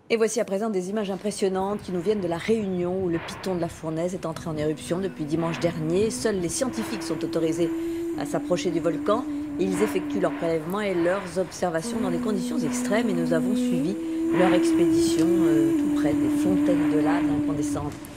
Et voici à présent des images impressionnantes qui nous viennent de la Réunion où le piton de la fournaise est entré en éruption depuis dimanche dernier. Seuls les scientifiques sont autorisés à s'approcher du volcan. Ils effectuent leurs prélèvements et leurs observations dans des conditions extrêmes et nous avons suivi leur expédition tout près des fontaines de lave incandescentes.